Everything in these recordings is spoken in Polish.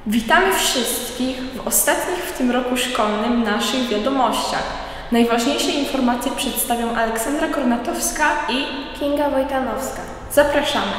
Witamy wszystkich w ostatnich w tym roku szkolnym naszych wiadomościach. Najważniejsze informacje przedstawią Aleksandra Kornatowska i Kinga Wojtanowska. Zapraszamy!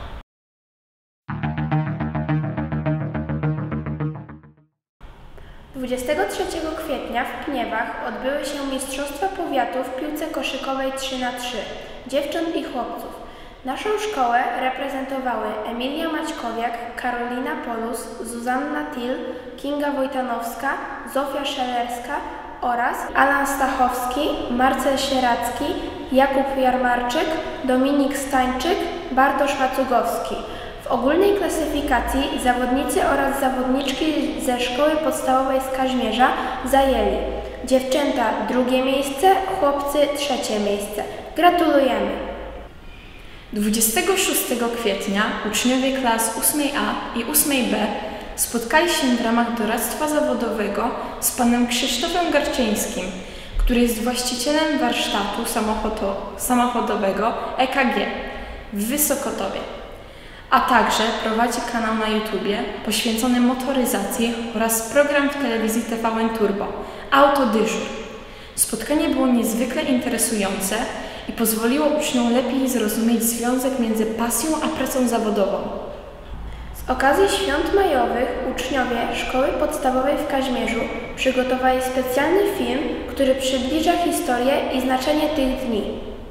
Dwudziestego 23 kwietnia w Pniewach odbyły się Mistrzostwa Powiatu w piłce koszykowej 3x3 dziewcząt i chłopców. Naszą szkołę reprezentowały Emilia Maćkowiak, Karolina Polus, Zuzanna Til, Kinga Wojtanowska, Zofia Szelerska oraz Alan Stachowski, Marcel Sieracki, Jakub Jarmarczyk, Dominik Stańczyk, Bartosz Macugowski. W ogólnej klasyfikacji zawodnicy oraz zawodniczki ze szkoły podstawowej z Kazimierza zajęli dziewczęta drugie miejsce, chłopcy trzecie miejsce. Gratulujemy! 26 kwietnia uczniowie klas 8A i 8B spotkali się w ramach doradztwa zawodowego z panem Krzysztofem Garczyńskim, który jest właścicielem warsztatu samochodowego EKG w Wysokotowie, a także prowadzi kanał na YouTubie poświęcony motoryzacji oraz program w telewizji TVN Turbo Autodyżur. Spotkanie było niezwykle interesujące i pozwoliło uczniom lepiej zrozumieć związek między pasją a pracą zawodową. Z okazji świąt majowych uczniowie Szkoły Podstawowej w Kazimierzu przygotowali specjalny film, który przybliża historię i znaczenie tych dni.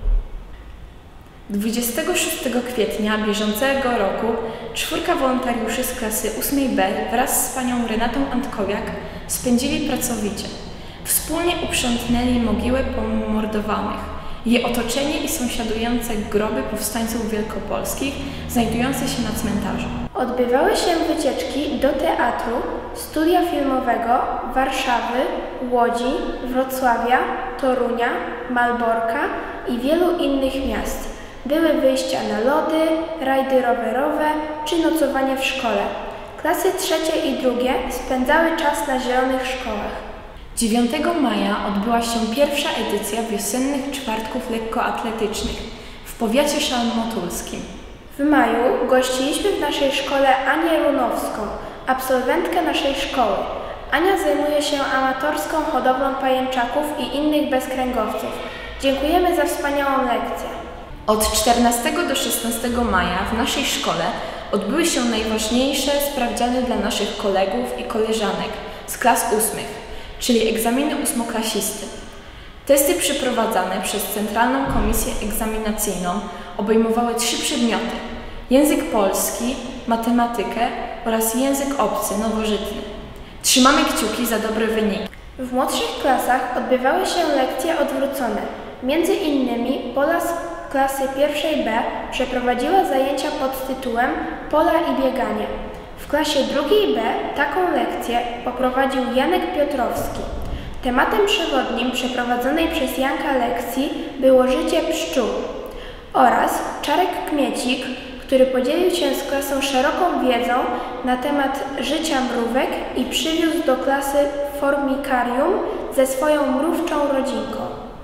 26 kwietnia bieżącego roku 4 wolontariuszy z klasy 8B wraz z panią Renatą Antkowiak spędzili pracowicie. Wspólnie uprzątnęli mogiły pomordowanych, je otoczenie i sąsiadujące groby powstańców wielkopolskich znajdujące się na cmentarzu. Odbywały się wycieczki do teatru, studia filmowego, Warszawy, Łodzi, Wrocławia, Torunia, Malborka i wielu innych miast. Były wyjścia na lody, rajdy rowerowe czy nocowanie w szkole. Klasy trzecie i drugie spędzały czas na zielonych szkołach. 9 maja odbyła się pierwsza edycja wiosennych czwartków lekkoatletycznych w powiecie szalmotulskim. W maju gościliśmy w naszej szkole Anię Runowską, absolwentkę naszej szkoły. Ania zajmuje się amatorską hodowlą pajęczaków i innych bezkręgowców. Dziękujemy za wspaniałą lekcję. Od 14 do 16 maja w naszej szkole odbyły się najważniejsze sprawdziany dla naszych kolegów i koleżanek z klas 8, czyli egzaminy ósmoklasisty. Testy przeprowadzane przez Centralną Komisję Egzaminacyjną obejmowały 3 przedmioty: język polski, matematykę oraz język obcy nowożytny. Trzymamy kciuki za dobre wyniki. W młodszych klasach odbywały się lekcje odwrócone. Między innymi Pola z klasy 1B przeprowadziła zajęcia pod tytułem Pola i bieganie. W klasie 2B taką lekcję poprowadził Janek Piotrowski. Tematem przewodnim przeprowadzonej przez Janka lekcji było życie pszczół oraz Czarek Kmiecik, który podzielił się z klasą szeroką wiedzą na temat życia mrówek i przywiózł do klasy formikarium ze swoją mrówczą rodzinką.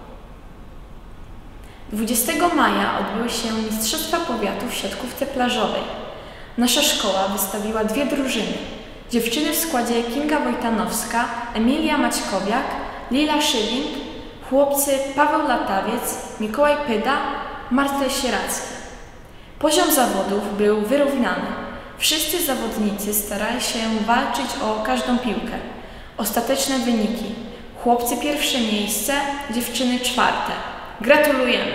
20 maja odbyły się Mistrzostwa Powiatu w siatkówce plażowej. Nasza szkoła wystawiła 2 drużyny. Dziewczyny w składzie Kinga Wojtanowska, Emilia Maćkowiak, Lila Szywing, chłopcy Paweł Latawiec, Mikołaj Pyda, Marcel Sieracki. Poziom zawodów był wyrównany. Wszyscy zawodnicy starali się walczyć o każdą piłkę. Ostateczne wyniki: chłopcy 1. miejsce, dziewczyny 4. Gratulujemy!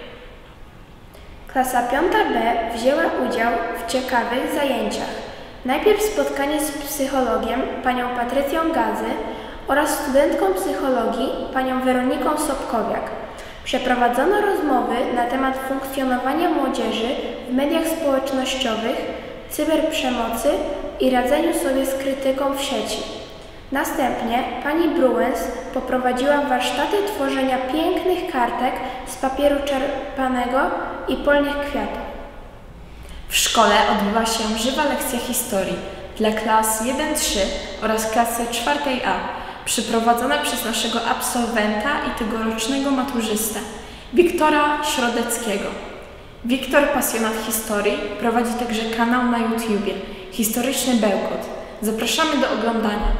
Klasa 5B wzięła udział w ciekawych zajęciach. Najpierw spotkanie z psychologiem, panią Patrycją Gazy oraz studentką psychologii, panią Weroniką Sobkowiak. Przeprowadzono rozmowy na temat funkcjonowania młodzieży w mediach społecznościowych, cyberprzemocy i radzeniu sobie z krytyką w sieci. Następnie pani Bruens poprowadziła warsztaty tworzenia pięknych kartek z papieru czerpanego i polnych kwiatów. W szkole odbyła się żywa lekcja historii dla klas 1-3 oraz klasy 4A, przeprowadzona przez naszego absolwenta i tegorocznego maturzystę, Wiktora Środeckiego. Wiktor, pasjonat historii, prowadzi także kanał na YouTubie Historyczny Bełkot. Zapraszamy do oglądania.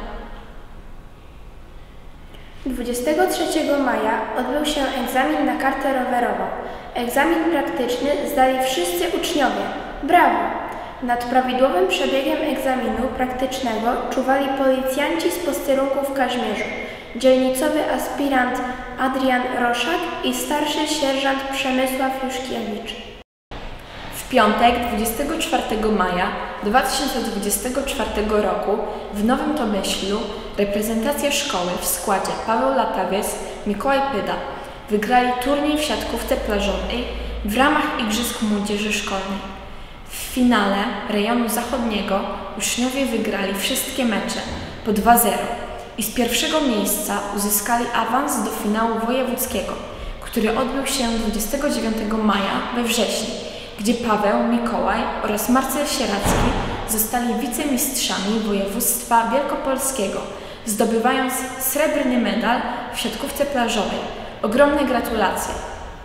23 maja odbył się egzamin na kartę rowerową. Egzamin praktyczny zdali wszyscy uczniowie. Brawo! Nad prawidłowym przebiegiem egzaminu praktycznego czuwali policjanci z posterunku w Kazimierzu, dzielnicowy aspirant Adrian Roszak i starszy sierżant Przemysław Juszkiewicz. W piątek 24 maja 2024 roku w Nowym Tomyślu reprezentacja szkoły w składzie Paweł Latawiec, Mikołaj Pyda wygrali turniej w siatkówce plażowej w ramach Igrzysk Młodzieży Szkolnej. W finale rejonu zachodniego uczniowie wygrali wszystkie mecze po 2-0 i z pierwszego miejsca uzyskali awans do finału wojewódzkiego, który odbył się 29 maja we Wrześni, gdzie Paweł, Mikołaj oraz Marcel Sieracki zostali wicemistrzami województwa wielkopolskiego, zdobywając srebrny medal w siatkówce plażowej. Ogromne gratulacje!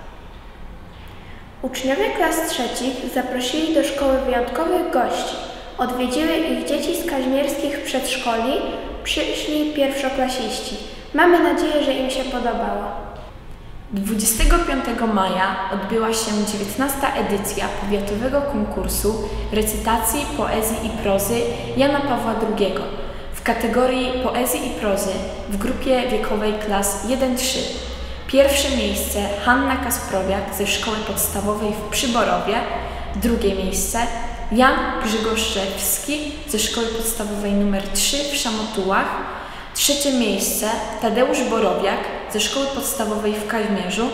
Uczniowie klas trzecich zaprosili do szkoły wyjątkowych gości. Odwiedziły ich dzieci z kazimierskich przedszkoli, przyszli pierwszoklasiści. Mamy nadzieję, że im się podobało. 25 maja odbyła się 19. edycja powiatowego konkursu recytacji poezji i prozy Jana Pawła II w kategorii poezji i prozy w grupie wiekowej klas 1-3. Pierwsze miejsce Hanna Kasprowiak ze Szkoły Podstawowej w Przyborowie, drugie miejsce Jan Grzygoszewski ze Szkoły Podstawowej nr 3 w Szamotułach, trzecie miejsce Tadeusz Borowiak ze Szkoły Podstawowej w Kazimierzu,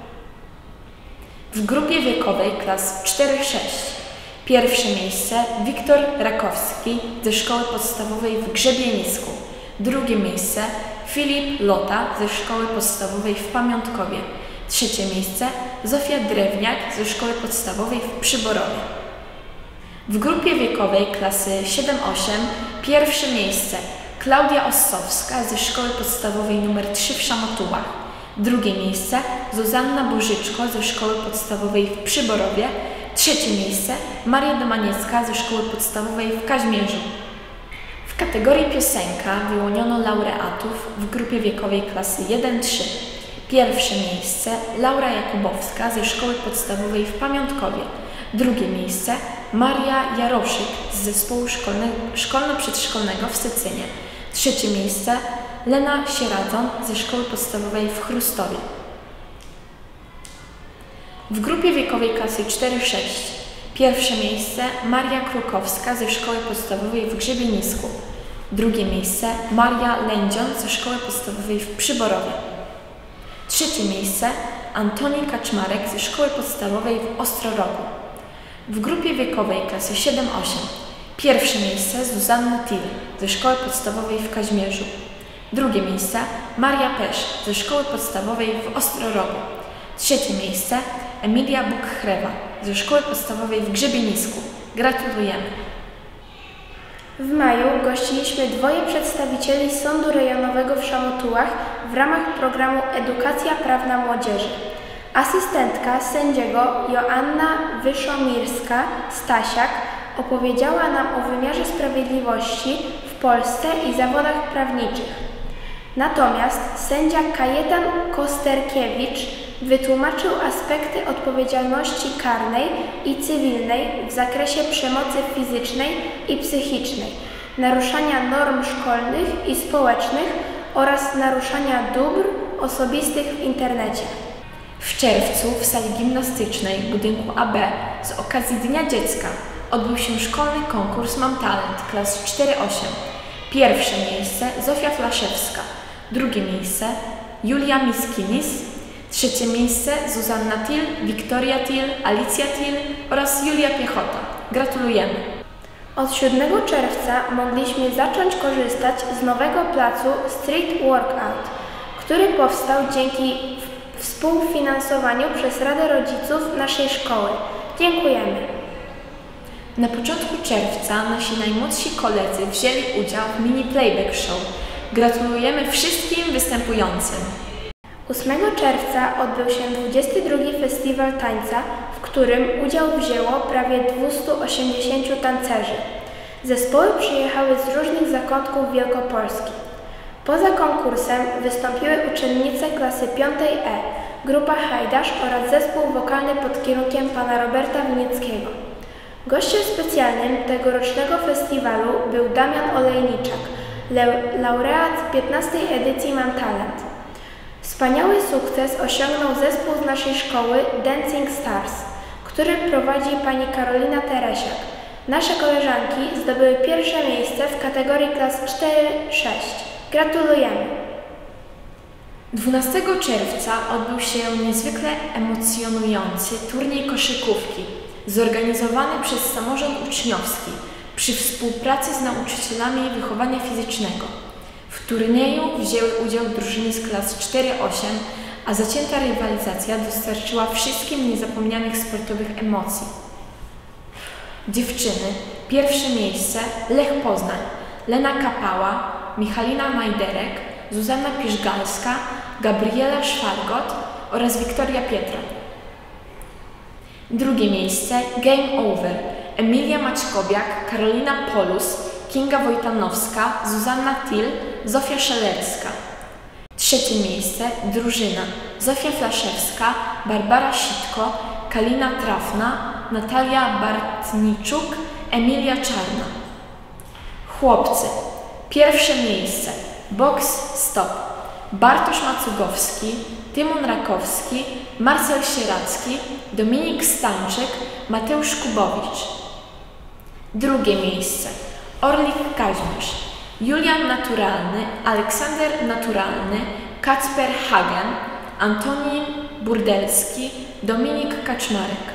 w grupie wiekowej klas 4-6. Pierwsze miejsce Wiktor Rakowski ze Szkoły Podstawowej w Grzebienisku, drugie miejsce Filip Lota ze Szkoły Podstawowej w Pamiątkowie, trzecie miejsce Zofia Drewniak ze Szkoły Podstawowej w Przyborowie. W grupie wiekowej klasy 7-8 pierwsze miejsce Klaudia Ossowska ze Szkoły Podstawowej nr 3 w Szamotułach, drugie miejsce Zuzanna Bożyczko ze Szkoły Podstawowej w Przyborowie, trzecie miejsce Maria Domaniecka ze Szkoły Podstawowej w Kazimierzu. W kategorii piosenka wyłoniono laureatów w grupie wiekowej klasy 1-3. Pierwsze miejsce Laura Jakubowska ze Szkoły Podstawowej w Pamiątkowie, drugie miejsce Maria Jaroszyk z zespołu szkolno-przedszkolnego w Sycynie, trzecie miejsce Lena Sieradzon ze Szkoły Podstawowej w Chrustowie. W grupie wiekowej klasy 4-6 pierwsze miejsce Maria Krukowska ze Szkoły Podstawowej w Grzebienisku, drugie miejsce Maria Lędzion ze Szkoły Podstawowej w Przyborowie, trzecie miejsce Antoni Kaczmarek ze Szkoły Podstawowej w Ostrorogu. W grupie wiekowej klasy 7-8 pierwsze miejsce Zuzanna Til ze Szkoły Podstawowej w Kazimierzu, drugie miejsce Maria Pesz ze Szkoły Podstawowej w Ostrorogu, trzecie miejsce Emilia Buk-Chrewa ze Szkoły Podstawowej w Grzebienisku. Gratulujemy! W maju gościliśmy dwoje przedstawicieli Sądu Rejonowego w Szamotułach w ramach programu Edukacja Prawna Młodzieży. Asystentka sędziego Joanna Wyszomirska-Stasiak opowiedziała nam o wymiarze sprawiedliwości w Polsce i zawodach prawniczych. Natomiast sędzia Kajetan Kosterkiewicz wytłumaczył aspekty odpowiedzialności karnej i cywilnej w zakresie przemocy fizycznej i psychicznej, naruszania norm szkolnych i społecznych oraz naruszania dóbr osobistych w internecie. W czerwcu w sali gimnastycznej budynku AB z okazji Dnia Dziecka odbył się szkolny konkurs Mam Talent klas 4-8. Pierwsze miejsce Zofia Flaszewska, drugie miejsce Julia Miskinis, trzecie miejsce Zuzanna Til, Wiktoria Til, Alicja Til oraz Julia Piechota. Gratulujemy! Od 7 czerwca mogliśmy zacząć korzystać z nowego placu Street Workout, który powstał dzięki współfinansowaniu przez Radę Rodziców naszej szkoły. Dziękujemy! Na początku czerwca nasi najmłodsi koledzy wzięli udział w mini playback show. Gratulujemy wszystkim występującym! 8 czerwca odbył się 22. Festiwal Tańca, w którym udział wzięło prawie 280 tancerzy. Zespoły przyjechały z różnych zakątków Wielkopolski. Poza konkursem wystąpiły uczennice klasy 5E, grupa Hajdasz oraz zespół wokalny pod kierunkiem pana Roberta Winieckiego. Gościem specjalnym tegorocznego festiwalu był Damian Olejniczak, laureat 15. edycji Mam Talent. Wspaniały sukces osiągnął zespół z naszej szkoły Dancing Stars, który prowadzi pani Karolina Teresiak. Nasze koleżanki zdobyły pierwsze miejsce w kategorii klas 4-6. Gratulujemy! 12 czerwca odbył się niezwykle emocjonujący turniej koszykówki zorganizowany przez samorząd uczniowski przy współpracy z nauczycielami wychowania fizycznego. W turnieju wzięły udział drużyny z klas 4-8, a zacięta rywalizacja dostarczyła wszystkim niezapomnianych sportowych emocji. Dziewczyny, pierwsze miejsce Lech Poznań, Lena Kapała, Michalina Majderek, Zuzanna Piszgalska, Gabriela Szwargot oraz Wiktoria Pietra. Drugie miejsce Game Over, Emilia Maćkowiak, Karolina Polus, Kinga Wojtanowska, Zuzanna Til, Zofia Szelerska. Trzecie miejsce drużyna Zofia Flaszewska, Barbara Sitko, Kalina Trafna, Natalia Bartniczuk, Emilia Czarna. Chłopcy. Pierwsze miejsce Box Stop, Bartosz Macugowski, Tymon Rakowski, Marcel Sieracki, Dominik Stańczyk, Mateusz Kubowicz. Drugie miejsce Orlik Kaźmierz, Julian Naturalny, Aleksander Naturalny, Kacper Hagen, Antonin Burdelski, Dominik Kaczmarek.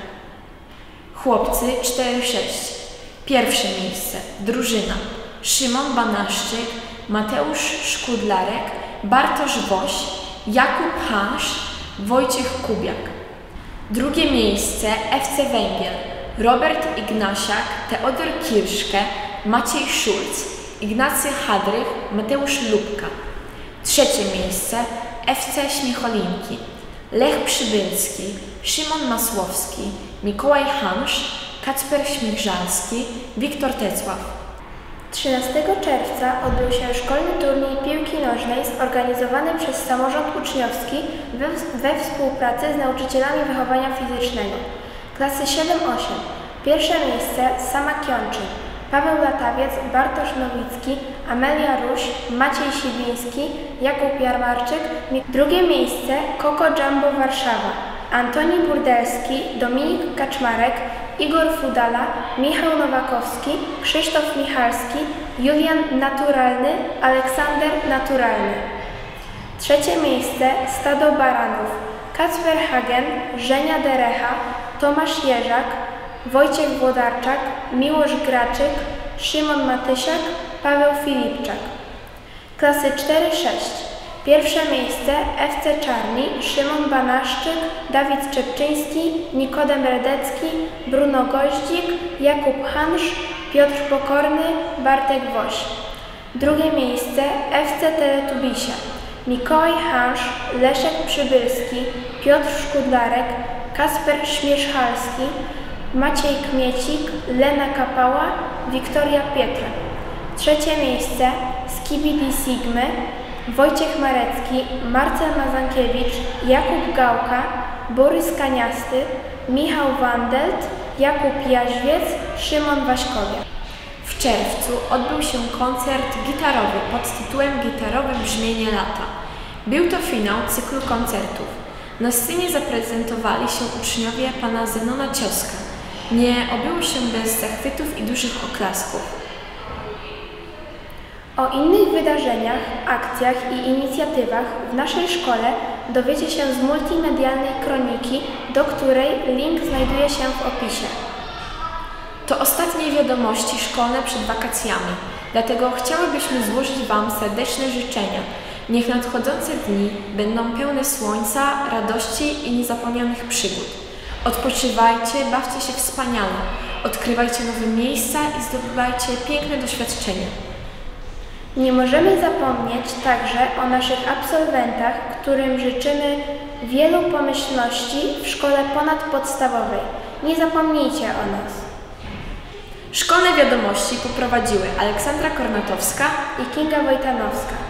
Chłopcy 4-6. Pierwsze miejsce drużyna Szymon Banaszczyk, Mateusz Szkudlarek, Bartosz Woś, Jakub Hansz, Wojciech Kubiak. Drugie miejsce FC Węgiel, Robert Ignasiak, Teodor Kirszke, Maciej Szulc, Ignacy Hadrych, Mateusz Lubka. Trzecie miejsce FC Śmiecholinki, Lech Przybylski, Szymon Masłowski, Mikołaj Hansz, Kacper Śmigrzalski, Wiktor Tecław. 13 czerwca odbył się szkolny turniej piłki nożnej zorganizowany przez samorząd uczniowski we współpracy z nauczycielami wychowania fizycznego. Klasy 7-8. Pierwsze miejsce Sama Kionczyn, Paweł Latawiec, Bartosz Nowicki, Amelia Ruś, Maciej Siwiński, Jakub Jarmarczyk. Drugie miejsce Koko Jumbo Warszawa, Antoni Burdelski, Dominik Kaczmarek, Igor Fudala, Michał Nowakowski, Krzysztof Michalski, Julian Naturalny, Aleksander Naturalny. Trzecie miejsce Stado Baranów, Kacper Hagen, Żenia Derecha, Tomasz Jerzak, Wojciech Włodarczak, Miłosz Graczyk, Szymon Matysiak, Paweł Filipczak. Klasy 4-6. Pierwsze miejsce FC Czarni, Szymon Banaszczyk, Dawid Czepczyński, Nikodem Redecki, Bruno Goździk, Jakub Hansz, Piotr Pokorny, Bartek Woś. Drugie miejsce FC Teletubisie, Mikołaj Hansz, Leszek Przybylski, Piotr Szkudlarek, Kasper Śmierzchalski, Maciej Kmiecik, Lena Kapała, Wiktoria Pietra. Trzecie miejsce Skibidi Sigmy, Wojciech Marecki, Marcel Mazankiewicz, Jakub Gałka, Borys Kaniasty, Michał Wandelt, Jakub Jaźwiec, Szymon Waśkowiak. W czerwcu odbył się koncert gitarowy pod tytułem Gitarowe brzmienie lata. Był to finał cyklu koncertów. Na scenie zaprezentowali się uczniowie pana Zenona Cioska. Nie obyło się bez zachwytów i dużych oklasków. O innych wydarzeniach, akcjach i inicjatywach w naszej szkole dowiecie się z multimedialnej kroniki, do której link znajduje się w opisie. To ostatnie wiadomości szkolne przed wakacjami, dlatego chciałybyśmy złożyć Wam serdeczne życzenia. Niech nadchodzące dni będą pełne słońca, radości i niezapomnianych przygód. Odpoczywajcie, bawcie się wspaniale, odkrywajcie nowe miejsca i zdobywajcie piękne doświadczenia. Nie możemy zapomnieć także o naszych absolwentach, którym życzymy wielu pomyślności w szkole ponadpodstawowej. Nie zapomnijcie o nas. Szkolne wiadomości poprowadziły Aleksandra Kornatowska i Kinga Wojtanowska.